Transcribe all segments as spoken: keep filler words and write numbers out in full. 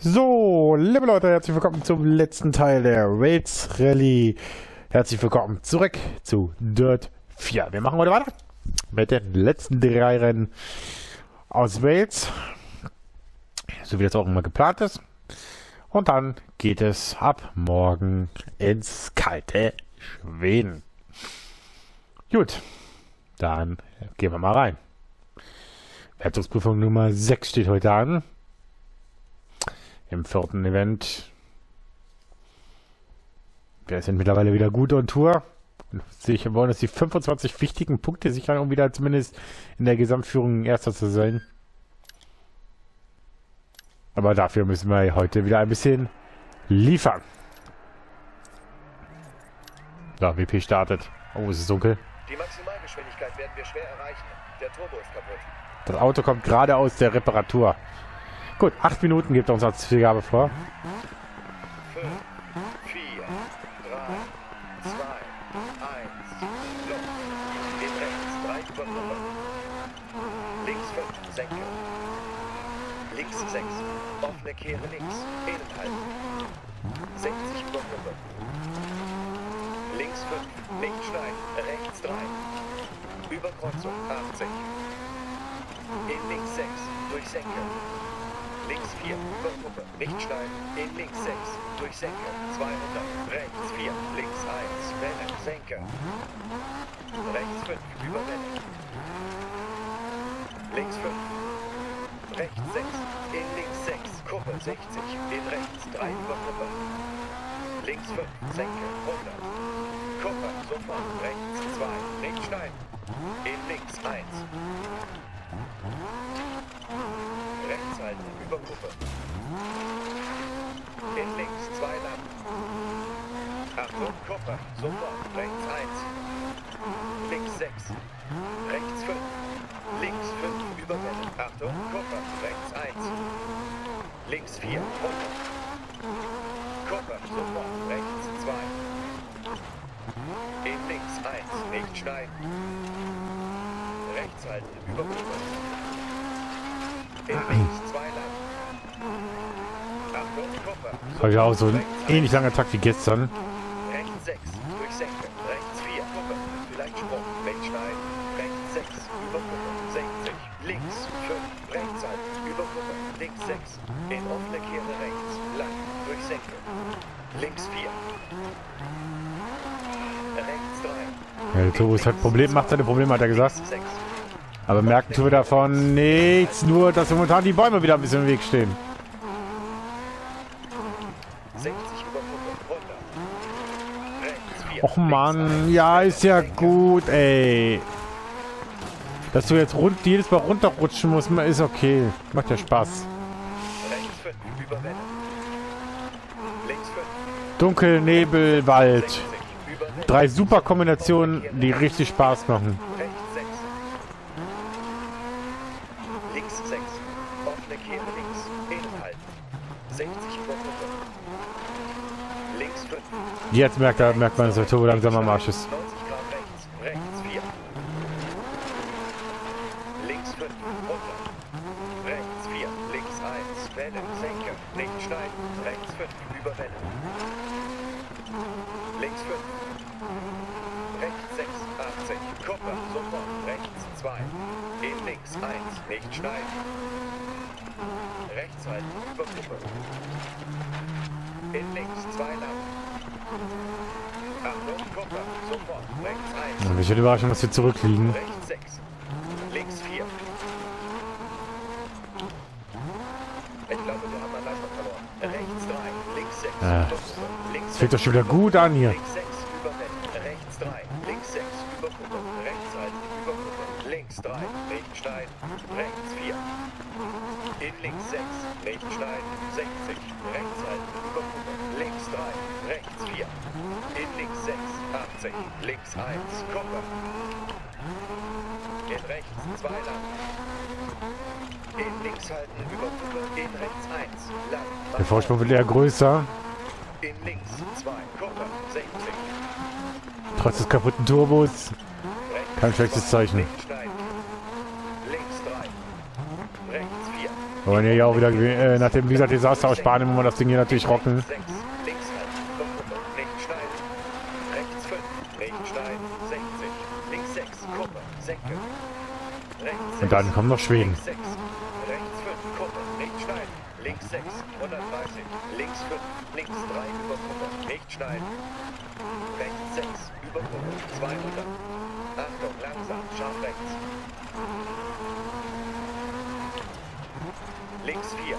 So, liebe Leute, herzlich willkommen zum letzten Teil der Wales Rallye. Herzlich willkommen zurück zu Dirt vier. Wir machen heute weiter mit den letzten drei Rennen aus Wales, so wie das auch immer geplant ist. Und dann geht es ab morgen ins kalte Schweden. Gut, dann gehen wir mal rein. Wertungsprüfung Nummer sechs steht heute an. Im vierten Event. Wir sind mittlerweile wieder gut on Tour. Wir wollen uns die fünfundzwanzig wichtigen Punkte sichern, um wieder zumindest in der Gesamtführung Erster zu sein. Aber dafür müssen wir heute wieder ein bisschen liefern. So, W P startet. Oh, es ist dunkel. Die Maximalgeschwindigkeit werden wir schwer erreichen. Der Turbo ist kaputt. Das Auto kommt gerade aus der Reparatur. Gut, acht Minuten gibt er uns als Zielgabe vor. fünf, vier, drei, zwei, eins, los. Geht rechts, drei Übergruppe. Links fünf, senke. Links sechs, offene Kehre links, innen halten. sechzig Übergruppe. Links fünf, nicht schneiden, rechts drei. Überkreuzung, achtzig. In links sechs, durch Senke. Links vier, Übergruppe, nicht schneiden, in links sechs, durch Senke, zweihundert, rechts vier, links eins, Welle, Senke, rechts fünf, über Welle, links fünf, rechts sechs, in links sechs, Kuppe, sechzig, in rechts drei, Übergruppe, links fünf, Senke, hundert, Kuppe, sofort, rechts zwei, nicht schneiden, in links eins, rechts halten, Übergruppe. In links, zwei lang. Achtung, Kupfer, sofort, rechts eins. Links sechs. Rechts fünf. Links fünf, Überwelle. Achtung, Kupfer, rechts eins. Links vier, hundert. Kupfer, sofort, rechts zwei. In links eins, nicht schneiden. Rechts halten, Übergruppe. In links, zwei lang. Achtung, Kupfer. Habe ich auch so ein ähnlich langer Takt wie gestern. Rechts sechs, durch Senke. Rechts vier, Kupfer. Vielleicht Sprung, nicht schneiden. Rechts sechs, über Kupfer. sechzig. Links fünf, rechts halten, über Kupfer. Links sechs. In offene Kehre rechts. Lang, durch Senke. Links vier. Rechts drei. Ja, der Turbo ist halt Problem, macht seine Probleme, hat er gesagt. Links sechs. Aber merken tun wir davon nichts, nur dass momentan die Bäume wieder ein bisschen im Weg stehen. sechzig über Kupfer. hundert. Rechts vier. Och man, ja, ist ja gut, ey. Dass du jetzt rund, jedes Mal runterrutschen musst, ist okay. Macht ja Spaß. Rechts fünf, über Welle. Links fünf. Dunkel, Nebel, Wald. sechzig, über Welle. Drei super Kombinationen, die richtig Spaß machen. Rechts sechs. Links sechs. Offene Kehre links. Innen halten. sechzig über Gruppe. Links fünf. Jetzt merkt, er, merkt man, dass der Turbo langsam am Arsch ist. neunzig Grad rechts. Rechts vier. Links fünf. hundert. Rechts vier. Links eins. Welle. Senke. Nicht schneiden. Rechts fünf. Über Welle. Links fünf. Rechts sechs. achtzig. Kupfer. Sofort. Rechts zwei. In links eins. Nicht schneiden. Rechts halten. Über Kuppe. In links zwei lang. Achtung, Kupfer. Sofort. Rechts eins. Ich werde überraschen, dass wir zurückliegen. Rechts sechs. Links vier. Ich glaube, wir haben an Leistung verloren. Rechts drei. Links sechs. Ah. Links Das fängt doch schon wieder gut an hier. Links sechs. Über Welle. Rechts drei. Links sechs. Über Kuppe. Rechts halten. Über Kuppe. Links drei. Nicht schneiden. Rechts vier. In links sechs. Nicht schneiden. sechzig. Rechts halten. Über Kuppe. Links drei. Rechts vier. In links sechs. achtzig. Links eins. Kuppe. In rechts zwei lang. In links halten. Über Kuppe. In rechts eins. Lang. Der Vorsprung wird eher größer. In links zwei. Kuppe. sechzig. Trotz des kaputten Turbos. Rechts Kein schlechtes zwei. Zeichen. Nicht schneiden. Links drei. Rechts vier. Wir wollen hier auch wieder, äh, nachdem, wie gesagt, Desaster aus Spanien, wollen wir das Ding hier natürlich rocken. sechs, links halten, über Kuppe, rechts schneiden. Rechts fünf, rechts schneiden, sechzig. Links sechs, Kuppe, senken. Rechts Und dann kommen noch Schweden. Links sechs, rechts fünf, Kuppe, rechts schneiden. Links sechs, hundertdreißig. Links fünf, links drei, über Kuppe, rechts schneiden. Rechts sechs, über Kuppe, zweihundert. Achtung, langsam, scharf rechts. Links vier.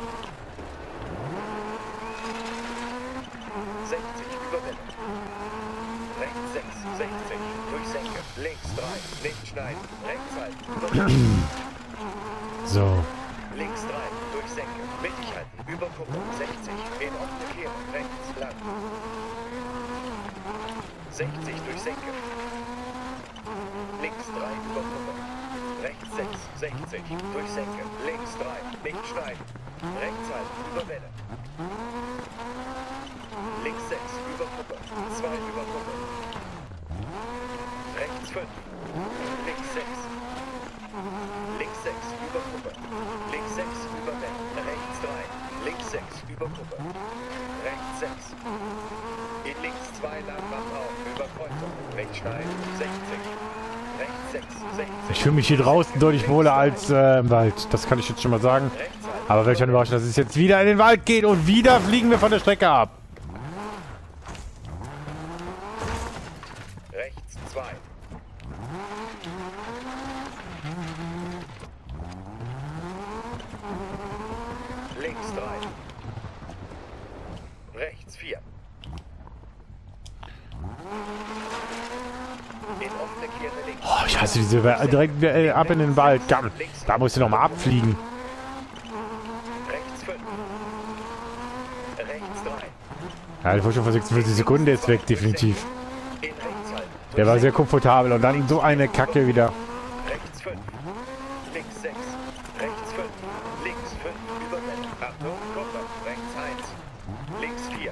sechzig, über Welle. Rechts sechs, sechzig, durchsenken. Links drei, links schneiden. Rechts halten, über Welle. So. Links drei, durchsenken. Mittig halten, über Kuppe, sechzig. In offene Kehre, rechts lang. sechzig, durchsenken. Links drei, über Kuppe. Rechts sechs, sechzig, durchsenken. Links drei, links schneiden. Rechts halten, über Welle. Links sechs, über Kuppe. zwei über Kuppe. Rechts fünf. Links sechs. Links sechs, über Kuppe. Links sechs, über Welle. Rechts drei. Links sechs, über Kuppe. Rechts sechs. In links zwei lang macht auf. Über Kreuzung. Rechts schneiden. sechzig. Rechts sechs, sechzig. Ich fühle mich hier draußen deutlich wohler als äh, im Wald. Das kann ich jetzt schon mal sagen. Aber welch eine Überraschung, dass es jetzt wieder in den Wald geht und wieder fliegen wir von der Strecke ab. Rechts zwei. Links drei. Rechts vier. In offene Kehre links. Oh, ich hasse diese äh, direkt äh, ab in den Wald. Gamm. Da musst du noch mal abfliegen. Rechts fünf. Rechts drei. Ja, ich war schon vor sechsundvierzig Sekunden, der ist weg, definitiv. In rechts halten. Der war sehr komfortabel und dann so eine Kacke wieder. Rechts fünf. Links sechs. Rechts fünf. Links fünf. Über Welle. Achtung, Kuppe. Rechts eins. Links vier.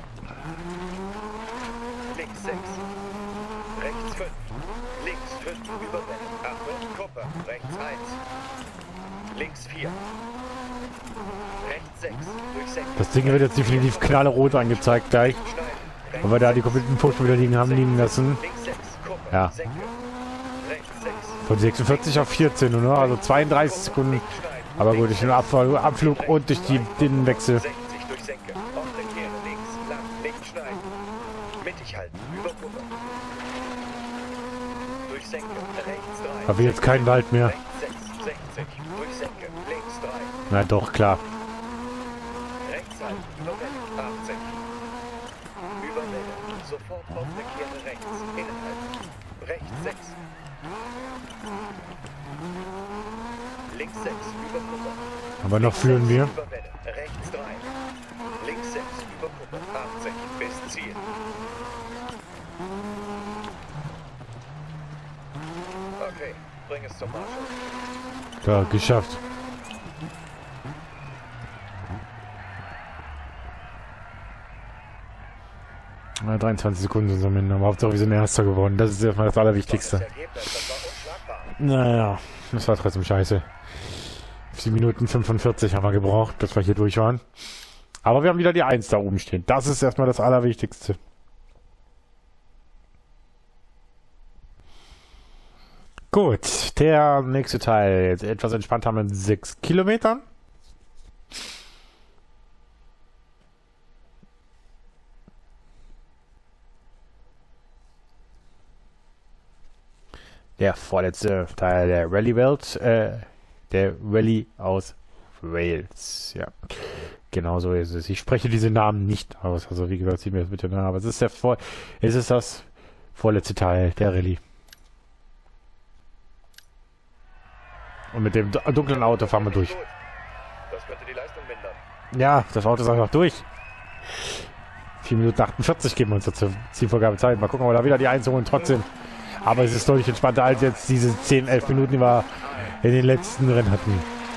Links sechs. Rechts fünf. Links fünf. Über Welle. Achtung, Kuppe. Rechts eins. Links vier. Rechts sechs. Durchsenken. Das Ding wird jetzt definitiv knallerot angezeigt gleich. Schneiden. Weil wir da die kompletten Punkte wieder liegen haben liegen lassen. Links sechs. Kuppe. Ja. Senke. Rechts sechs. Von sechsundvierzig auf vierzehn, nur noch, also zweiunddreißig Sekunden. Aber gut, durch den Abfall, Abflug und durch die, den Wechsel. sechzig durchsenken. Offene Kehre links, lang, links schneiden. Mittig halten, über Kuppe. Durchsenken, rechts drei. Habe jetzt keinen Wald mehr. Rechts sechs, sechzig. Durchsenken, links drei. Na doch, klar. Rechts halten, über Welle, achtzig. Über Welle, sofort offene Kehre rechts, innen halten. Rechts sechs. Links sechs, über Kuppe. Aber noch führen wir. Über Welle, rechts drei. Links sechs, über Kuppe, achtzig, bis Ziel. Okay, bring es zum Marschall. Ja, geschafft. Na, dreiundzwanzig Sekunden sind es am Ende. Aber Hauptsache wir sind Erster geworden. Das ist erstmal das Allerwichtigste. Das Ergebnis, das war unschlagbar. Naja, das war trotzdem scheiße. sieben Minuten fünfundvierzig haben wir gebraucht, bis wir hier durch waren. Aber wir haben wieder die eins da oben stehen. Das ist erstmal das Allerwichtigste. Gut, der nächste Teil. Jetzt etwas entspannter mit sechs Kilometern. Der vorletzte Teil der Rallye Welt, äh, der Rallye aus Wales. Ja, genau so ist es. Ich spreche diese Namen nicht aus. Also wie gesagt, sieh mir das bitte nach. Aber es ist der vor, es ist das vorletzte Teil der Rallye. Und mit dem dunklen Auto fahren wir durch. Das könnte die Leistung mindern. Ja, das Auto ist einfach durch. vier Minuten achtundvierzig geben wir uns zur Zielvorgabezeit. Mal gucken, ob wir da wieder die eins holen trotzdem. Aber es ist deutlich entspannter als jetzt diese zehn, elf Minuten, die wir in den letzten Rennen hatten.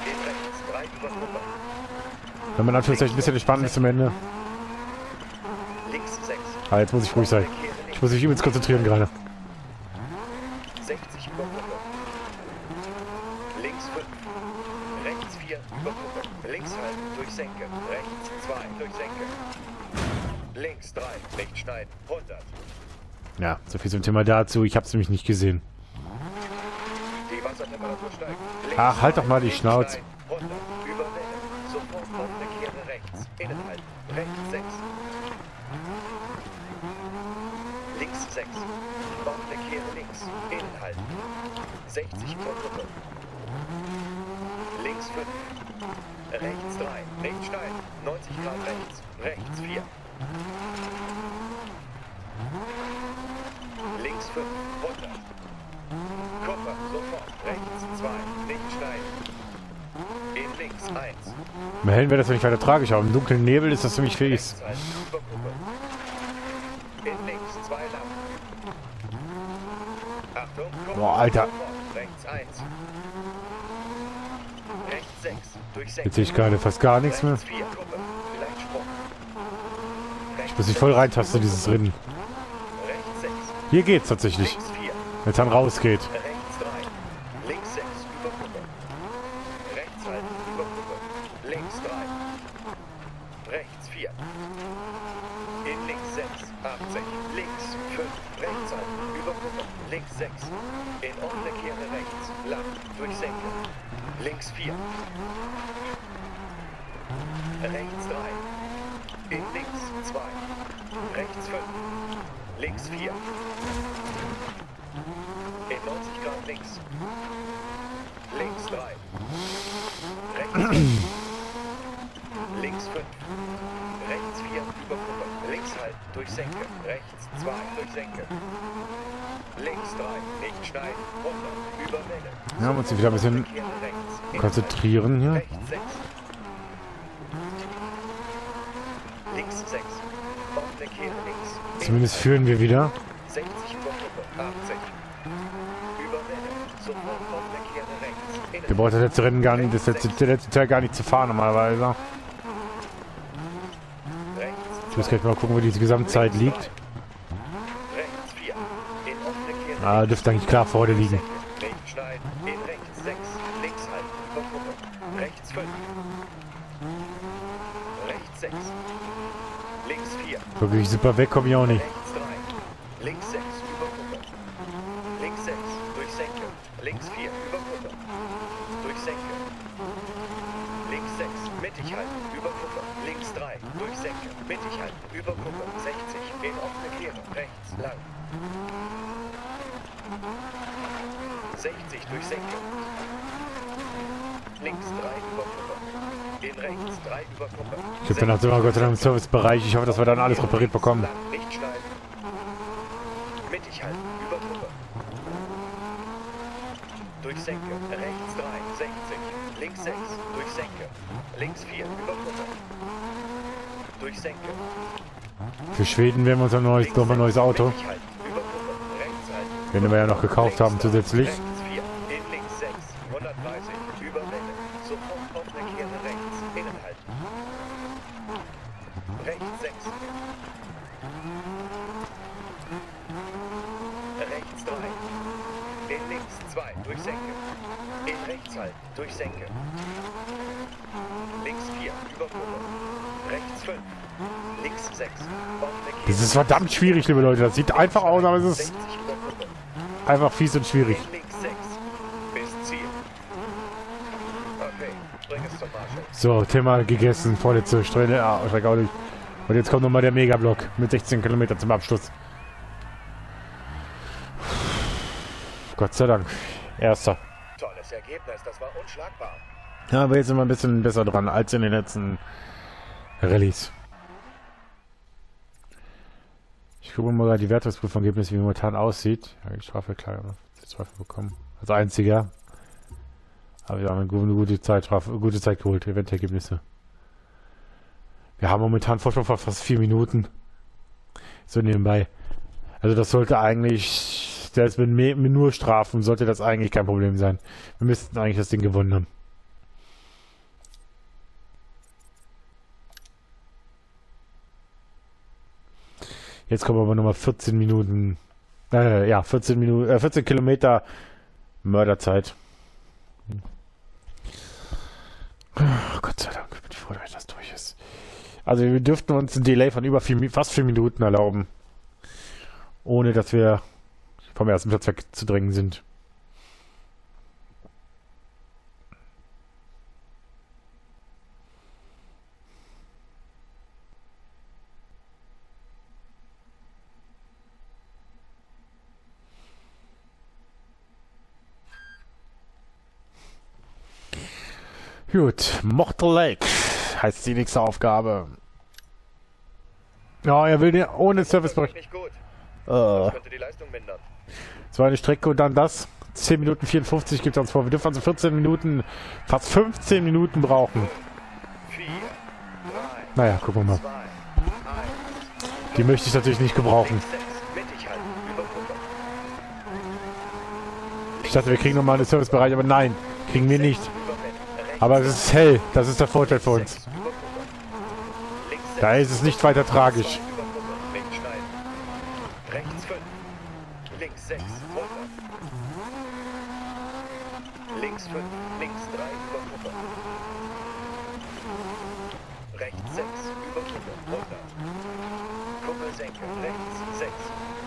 Wenn man natürlich ein bisschen entspannt ist am Ende. Aber jetzt muss ich ruhig sein. Ich muss mich übelst konzentrieren gerade. sechzig über Links fünf. Rechts vier. vier über Kuppe. Links halten, durch Senke. Rechts zwei, durch Senke. Links drei, nicht schneiden. hundert. Ja, so viel zum Thema dazu. Ich habe es nämlich nicht gesehen. Die Wassertemperatur steigt. Links Ach, halt zwei, doch mal die links Schnauze. drei, hundert. Über Welle. Sofort offene Kehre rechts. Innenhalten. Rechts sechs. Links sechs. Offene Kehre links. Innenhalten. sechzig pro Kuppe. Links fünf. Rechts drei. Nicht steil. neunzig Grad rechts. Rechts vier. Links fünf. hundert. Kupfer. Sofort. Rechts zwei. Nicht steil. In links eins. Im Hellen wäre das ja nicht weiter tragisch, aber im dunklen Nebel ist das ziemlich fähig. Rechts halten. Über Kuppe. In links zwei lang. Achtung. Kupfer. Boah, Alter. Sofort. Rechts eins. Rechts sechs. Durch sechs. Jetzt sehe ich gerade fast gar nichts mehr. Rechts vier. Kuppe. Vielleicht Sprung. Ich muss mich voll reintasten, dieses Rennen. Rechts sechs. Hier geht's tatsächlich. Links vier. Wenn es dann rausgeht. Rechts drei. Links sechs. Über Kuppe. Rechts halten. Über Kuppe. Links drei. Rechts vier. In links sechs. achtzig. Links fünf. Rechts halten. Über Kuppe. Links sechs. In offene Kehre rechts. Lang. Durch Senke. Links vier. Rechts drei. In links zwei. Rechts fünf. Links vier. In neunzig Grad links. Links drei. Rechts fünf. Links fünf. Rechts vier über Kuppe. Links halten. Durch Senke. Rechts zwei. Durch Senke. Links drei. Nicht schneiden. hundert. Über Welle. Ja, muss ich wieder ein bisschen Kehre rechts. konzentrieren hier. Rechts sechs. Links sechs. Offene Kehre links. Zumindest führen wir wieder. sechzig über Kuppe. achtzig. Über Welle. Sofort offene Kehre rechts. Der braucht das letzte Rennen gar nicht, das letzte, der letzte Teil gar nicht zu fahren normalerweise. Rechts Ich muss gleich mal gucken, wo die Gesamtzeit liegt. rechts vier. In offene Kehre Ah, dürfte eigentlich klar vor dir liegen. Rechts schneiden. In rechts sechs. Links halten. Über Kuppe. Rechts fünf. Rechts sechs. Links vier. Wirklich super weg, komme ich auch nicht. Rechts drei. Links sechs. Über Kuppe. Links sechs. Durch Senke. Links vier. Über Kuppe. Durch Senke. Links sechs. Mittig halten. Über Kuppe. Links drei. Durch Senke. Mittig halten. Über Kuppe. sechzig. In offene Kehre. Rechts. Lang. sechzig durch Senke. Links drei über Kuppe. In rechts drei über Kuppe. Ich bin jetzt immer Gott sei Dank im Servicebereich. Ich hoffe, dass wir dann alles repariert bekommen. Lang, nicht schneiden. Mittig halten. Über Kuppe. Durch Senke. Rechts drei. sechzig. Links sechs. Durch Senke. Links vier. Über Kuppe. Durch Senke. Für Schweden werden wir uns ein neues, noch mal ein neues Auto. Mittig halten. Über Kuppe. Rechts halten. Den wir ja noch gekauft haben zusätzlich. Rechts vier. In links sechs. hundertdreißig. Über Welle. Sofort offene Kehre rechts. Innen halten. Rechts sechs. Rechts drei. In links zwei. Durch Senke. In rechts halten. Durch Senke. Links vier. Über Kuppe. Rechts fünf. Links sechs. Offene Kehre. Das ist verdammt schwierig, liebe Leute. Das sieht einfach aus, aber es ist sechzig über Kuppe. einfach fies und schwierig. In links sechs. Bis Ziel. Okay. Bring es zum Marshall. So, Thema gegessen. Vorletzte Strecke. Ah, Strecke auch nicht. Und jetzt kommt nochmal der Megablock mit sechzehn Kilometern zum Abschluss. Gott sei Dank. Erster. Tolles Ergebnis, das war unschlagbar. Ja, aber jetzt sind wir ein bisschen besser dran als in den letzten Rallyes. Ich gucke mal gerade die Wertungsprüfergebnisse, wie momentan aussieht. Ja, die Strafe klar, Zweifel bekommen. Als einziger. Aber wir haben eine gute, gute Zeit, gute Zeit geholt, Eventergebnisse. Wir haben momentan Vorsprung von fast vier Minuten. So nebenbei. Also das sollte eigentlich, selbst mit, mit nur Strafen, sollte das eigentlich kein Problem sein. Wir müssten eigentlich das Ding gewonnen haben. Jetzt kommen aber nochmal vierzehn Minuten, äh, ja, vierzehn Minuten, äh, vierzehn Kilometer Mörderzeit. Oh, Gott sei Dank, ich bin froh, dass das durch ist. Also wir dürften uns ein Delay von über vier, fast vier Minuten erlauben. Ohne dass wir vom ersten Platz wegzudrängen sind. Gut, Mortal Lake heißt die nächste Aufgabe. Ja, er will den ohne Servicebericht. Nicht gut. Äh, Das könnte die Leistung mindern. so eine Strecke und dann das. zehn Minuten vierundfünfzig gibt es uns vor. Wir dürfen also vierzehn Minuten, fast fünfzehn Minuten brauchen. vier, drei, Naja, gucken wir mal. zwei, eins. Die möchte ich natürlich nicht gebrauchen. sechs, mittig halten, über Gruppe. Ich dachte, wir kriegen nochmal einen Servicebereich, aber nein, kriegen wir nicht. Überwenden. Rechts Aber es ist hell, das ist der Vorteil für uns. sechs, über Gruppe. Links sechs, Da ist es nicht weiter tragisch. zwei, über Gruppe. Links schneiden. Rechts fünf. Links sechs, runter. Links fünf, links drei, über Gruppe. Rechts sechs, über Gruppe, runter. Kuppe senken, rechts sechs.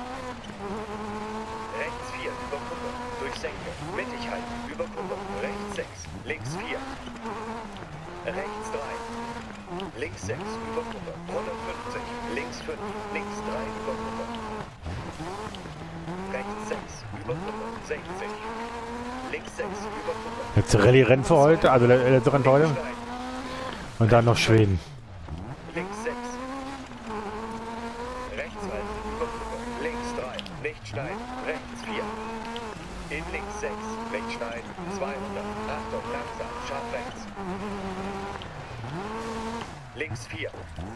Rechts vier, über Kuppe, durch Senke. Mittig halten, über Kuppe. Rechts sechs, links vier. Rechts drei. Links sechs, über Kuppe, hundertfünfzig. Links fünf, links drei, über Kuppe. Rechts sechs, über Kuppe, sechzig. Links sechs, über Kuppe. Letzte Rallye-Rennen für heute, also der letzte Rennen für heute. Stein. Und dann noch Schweden. Links sechs. Rechts halten, über Kuppe. Links drei, nicht schneiden. Rechts vier. In links sechs, nicht schneiden. zweihundert. Achtung, langsam, scharf rechts. Links vier.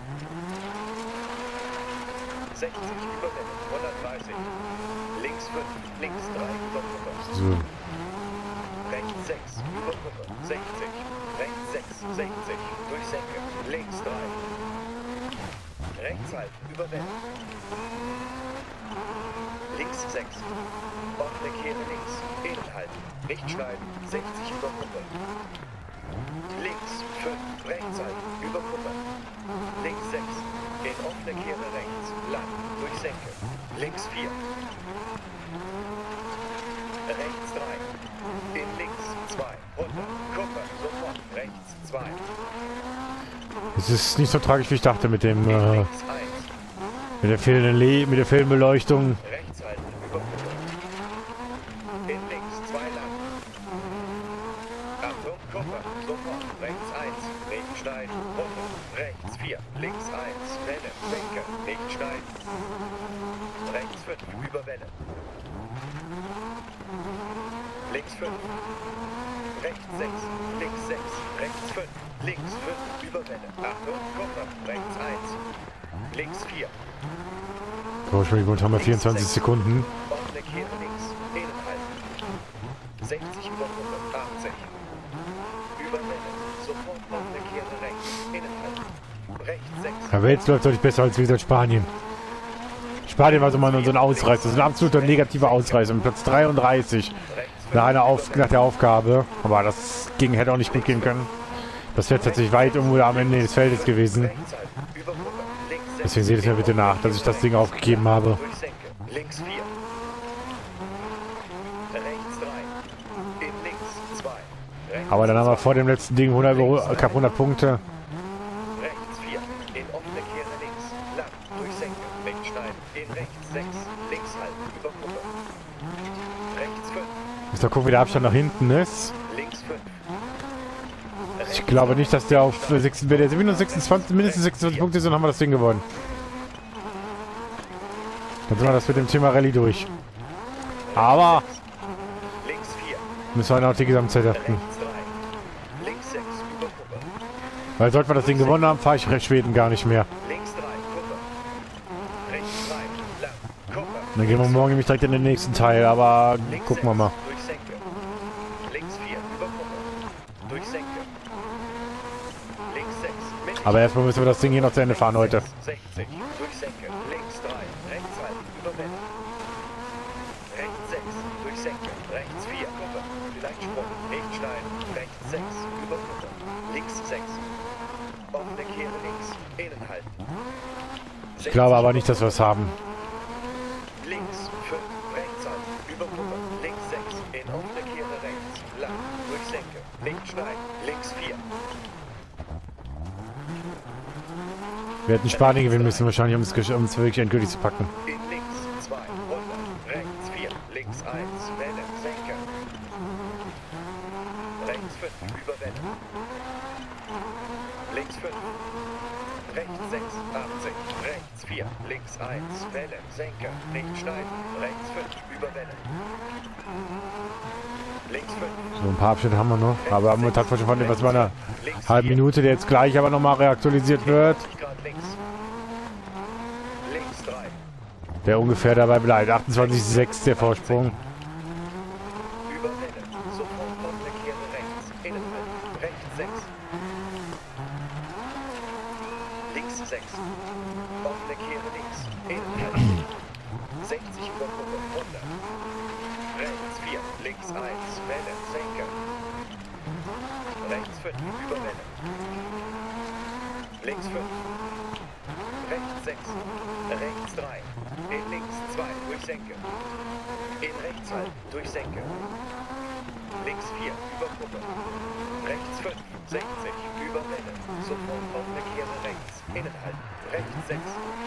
sechzig, überwenden, hundertdreißig. Links fünf, links drei, über Kuppe. So. Rechts sechs, über Kuppe, sechzig. Rechts sechs, sechzig. Durch Senke. Links drei. Rechts halten, überwenden. Links sechs. Offene Kehre links. Innen halten. Nicht schneiden. sechzig über Kuppe. Links fünf. Rechts halten. Über Kuppe. Links sechs. In offene Kehre rechts. Lang. Durch Senke. Links vier. Rechts drei. In links zwei. Runter. Kuppe. Sofort. Rechts zwei. Es ist nicht so tragisch, wie ich dachte mit dem, In äh, links eins. mit der fehlenden Le mit der fehlenden Beleuchtung. Rechts halten, über Kuppe. In links, zwei lang. Achtung, Kuppe, sofort. Rechts eins, nicht schneiden, runter. Rechts vier, links eins, Welle, Senke, nicht schneiden. Rechts fünf, über Welle. Links fünf. Rechts sechs, links sechs, rechts fünf, links fünf, über Welle. Achtung, Kuppe, rechts eins. Links vier. So, Entschuldigung, haben wir vierundzwanzig Sekunden. Offene Kehre links. Innen halten. sechzig über Gruppe. achtzig. Über Welle. Sofort offene Kehre rechts. Innen halten. Rechts sechs. Aber jetzt läuft es deutlich besser als wie gesagt Spanien. Spanien war so mal so ein Ausreißer. Das ist ein absoluter negativer Ausreißer. Mit Platz dreiunddreißig nach, einer Auf nach der Aufgabe. Aber das ging, hätte auch nicht gut gehen können. Das wäre tatsächlich weit irgendwo am Ende des Feldes gewesen. Rechts halten. Über Gruppe. Links sechs. Deswegen seht es mir bitte nach, dass ich das Ding aufgegeben habe. Durch Senke. Links vier. Rechts drei. In links zwei. Rechts Aber dann haben wir vor dem letzten Ding hundert, knapp hundert Punkte. rechts vier. In offene Kehre links. Lang. Durch Senke. Nicht schneiden. In rechts sechs. Links halten. Über Gruppe. Rechts fünf. Muss da gucken, wie der Abstand nach hinten ist. Links fünf. Ich glaube nicht, dass der auf sechsundzwanzig, wenn der minus sechsundzwanzig, mindestens sechsundzwanzig Punkte ist, dann haben wir das Ding gewonnen. Dann sind wir das mit dem Thema Rallye durch. Aber Links vier. müssen wir noch die Gesamtzeit achten. Rechts drei. Links sechs. Über Gruppe. Weil sollten wir das Ding gewonnen haben, fahre ich Schweden gar nicht mehr. Links drei. Kuppe. Rechts drei. Lang. Kuppe. Dann gehen wir morgen nämlich direkt in den nächsten Teil, aber Links gucken wir sechs. mal. Durch Senke. Links vier. Über Gruppe. Durch Senke. Links sechs. Mittig. Aber erstmal müssen wir das Ding hier noch zu Ende fahren heute. sechzig. Durch Senke. Links drei. Rechts halten. Über Welle. Rechts sechs. Durch Senke. Rechts vier. Kuppe. Vielleicht Sprung. Nicht schneiden. Rechts sechs. Über Kuppe. links sechs. Offene Kehre links, innen halten. Ich glaube aber nicht, dass wir es haben. Links fünf, rechts halten, über Kuppe, links sechs, in offene Kehre rechts, lang, durch Senke, links schneiden, links vier. Wir hätten Spanien gewinnen müssen, wahrscheinlich, um es, um es wirklich endgültig zu packen. In links zwei, hundert, rechts vier, links eins, Welle, Senke. Rechts fünf, über Welle. Links fünf. Rechts sechs, achtzig, rechts vier, links eins, Welle, Senke, nicht schneiden, rechts fünf, über Welle. Links fünf. So ein paar Abschnitte haben wir noch, aber haben wir tatsächlich von etwas bei einer halben Minute, der jetzt gleich aber nochmal reaktualisiert wird. Links. Links drei. Der ungefähr dabei bleibt. achtundzwanzig Komma sechs der Vorsprung. Über Welle. Sofort offene Kehre rechts. Innenhalten. Rechts sechs. Links sechs. Offene Kehre links. Innenhalten. sechzig über Kuppe. hundert. Rechts vier. Links eins. Welle. Senke. Rechts fünf. Über Welle. Links fünf. Rechts sechs. Rechts drei. In links zwei. Durch Senke. In rechts halten. Durch Senke. Links vier. Über Kuppe. Rechts fünf. sechzig. Über Welle. Sofort offene Kehre rechts. Innen halten. Rechts sechs.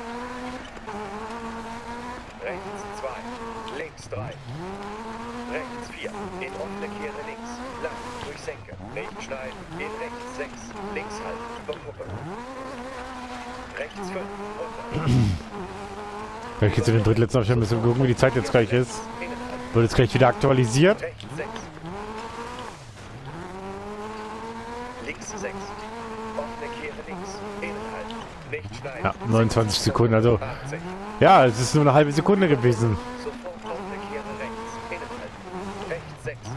Rechts zwei. Links drei. Rechts vier. In offene Kehre links. Lang. Durch Senke. Nicht schneiden. In rechts sechs. Links halten. Über Kuppe. Rechts fünf. hundert. Wenn ich jetzt in den drittletzten Abschnitt müssen wir gucken, wie die Zeit jetzt gleich ist. Innen halten. Wird jetzt gleich wieder aktualisiert. Rechts sechs. Links sechs. Offene Kehre links. Innen halten. Nicht schneiden. Ja, neunundzwanzig Sekunden, also achtzig. ja, es ist nur eine halbe Sekunde gewesen. Sofort offene Kehre rechts. Innen halten. Rechts sechs.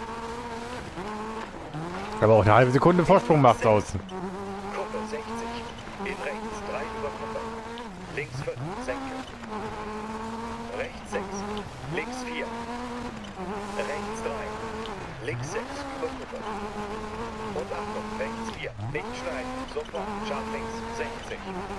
Aber auch eine halbe Sekunde Vorsprung macht aus. Kuppe sechzig. In rechts drei über Kuppe. Links fünf. Senke. Rechts sechs. Links vier. Rechts drei. Links sechs über Kuppe. Und Achtung, rechts vier. Nicht schneiden. Sofort. Scharf links. sechzig.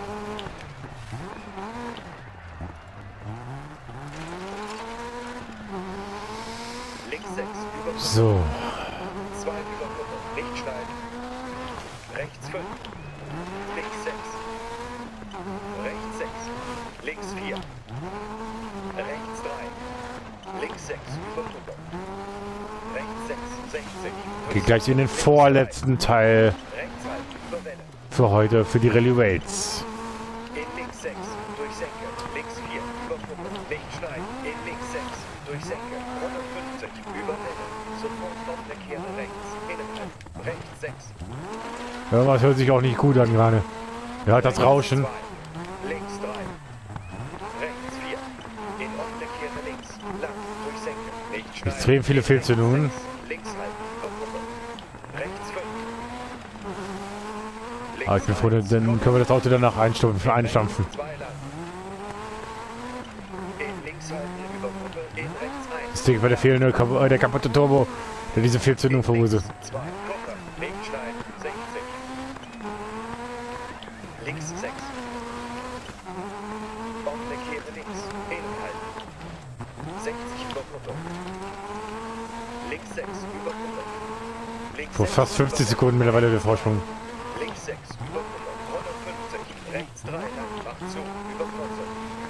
Links sechs über Kuppe. So. zwei über Kuppe. Nicht schneiden. Rechts fünf. Links sechs. Rechts sechs. Links vier. Rechts drei. Links sechs über Kuppe. Rechts sechs. sechzig. Geht gleich in den vorletzten Teil Rechts halten. Über Welle. für heute, für die Rallye Rates. In links sechs. Durch Senke. Links vier. Über Kuppe. Nicht schneiden. In links sechs. Durch Senke. hundertfünfzig. Über Welle. Sofort offene Kehre rechts. Innenhalten. Rechts sechs. Irgendwas hört sich auch nicht gut an gerade. Ja, das Rauschen. zwei. Links drei. Rechts vier. In offene Kehre links. Lang. Durch Senke. Nicht schneiden. Extrem viele Fehlzündungen. Links halten. Über Kuppe. Rechts fünf. Links Aber ich bin froh, dann dann können wir das Auto danach einstampfen. einstampfen. zwei lang. In links halten. Über Kuppe. In rechts eins. Das Ding war der fehlende, Kap- äh, der kaputte Turbo, der diese Fehlzündung verursacht. zwei. Kuppe. Links schneiden. sechzig. Links sechs. Offene Kehre links. Innen halten. sechzig über Kuppe. Links sechs über Kuppe. Links Vor sechs fast über fünfzig Sekunden mittlerweile der Vorsprung. Links sechs über Kuppe. hundertfünfzig. Rechts drei lang. Macht zu. Über Kreuzung.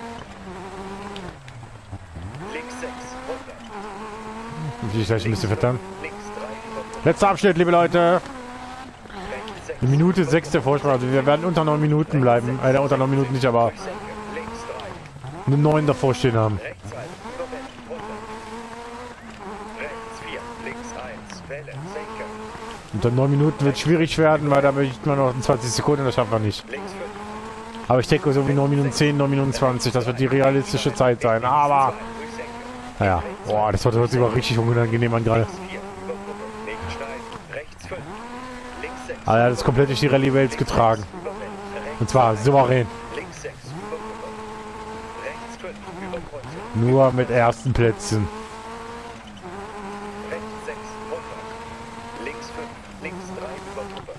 Links sechs. hundert. Wie ich gleich ein bisschen verdammt. Links drei über Kuppe. Letzter Abschnitt, liebe Leute. Rechts sechs. Eine Minute sechs der Vorsprung. Also wir werden unter neun Minuten bleiben. Äh, unter neun Minuten nicht, aber Durch Senke. Links drei. eine neun davor stehen haben. Rechts halten. Über Welle. hundert. Rechts vier. Links eins. Welle. Senke. Unter neun Minuten wird schwierig werden, weil da möchte man noch zwanzig Sekunden, das schaffen wir nicht. Links fünf. Aber ich denke so wie neun Minuten zehn, neun Minuten zwanzig, das wird die realistische Zeit sein. Aber, Durch Senke. naja, boah, das hört sich aber richtig unangenehm an gerade. vier. Über Kuppe. Nicht schneiden. Rechts fünf. Links sechs. Aber er hat es komplett durch die Rallye Rates getragen. Über Welle. Rechts Und zwar souverän. Links sechs. Über Kuppe. Rechts fünf. Über Kreuzung. Nur mit ersten Plätzen. Rechts sechs. hundert. Links fünf. Links drei. Über Kuppe.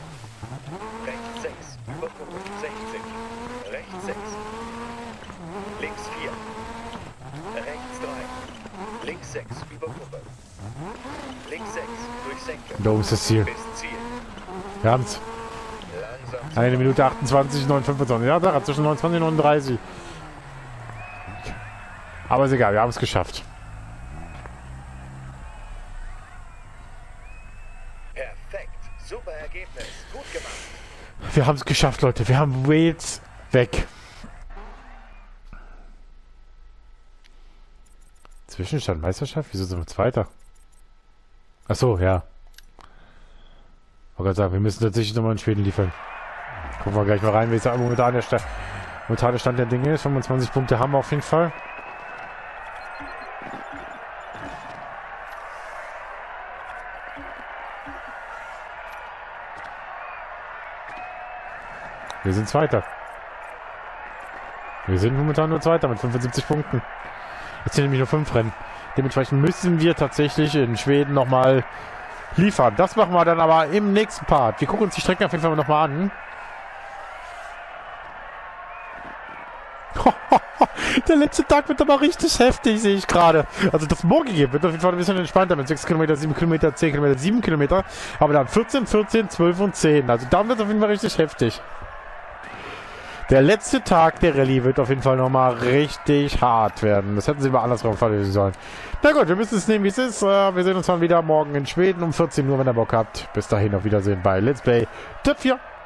Links sechs über Kuppe. Links sechs durch Senke. Da oben ist das Ziel. Bis Ziel. Wir haben's. Langsam. Eine Minute achtundzwanzig, neun fünfundzwanzig. Ja, da zwischen neunundzwanzig und neununddreißig. Aber ist egal, wir haben es geschafft. Perfekt. Super Ergebnis. Gut gemacht. Wir haben es geschafft, Leute. Wir haben Wales weg. Zwischenstand Meisterschaft? Wieso sind wir Zweiter? Ach so, ja. Ich wollte gerade sagen, wir müssen tatsächlich nochmal in Schweden liefern. Gucken wir gleich mal rein, wie es momentan der, Sta momentan der Stand der Dinge ist. fünfundzwanzig Punkte haben wir auf jeden Fall. Wir sind Zweiter. Wir sind momentan nur Zweiter mit fünfundsiebzig Punkten. Jetzt sind nämlich nur fünf Rennen. Dementsprechend müssen wir tatsächlich in Schweden nochmal liefern. Das machen wir dann aber im nächsten Part. Wir gucken uns die Strecken auf jeden Fall nochmal an. Der letzte Tag wird aber richtig heftig, sehe ich gerade. Also das morgige wird auf jeden Fall ein bisschen entspannter mit sechs Kilometer, sieben Kilometer, zehn Kilometer, sieben Kilometer. Aber dann vierzehn, vierzehn, zwölf und zehn. Also dann wird es auf jeden Fall richtig heftig. Der letzte Tag der Rallye wird auf jeden Fall nochmal richtig hart werden. Das hätten sie mal andersrum verlesen sollen. Na gut, wir müssen es nehmen, wie es ist. Wir sehen uns dann wieder morgen in Schweden um vierzehn Uhr, wenn ihr Bock habt. Bis dahin, auf Wiedersehen bei Let's Play Dirt vier.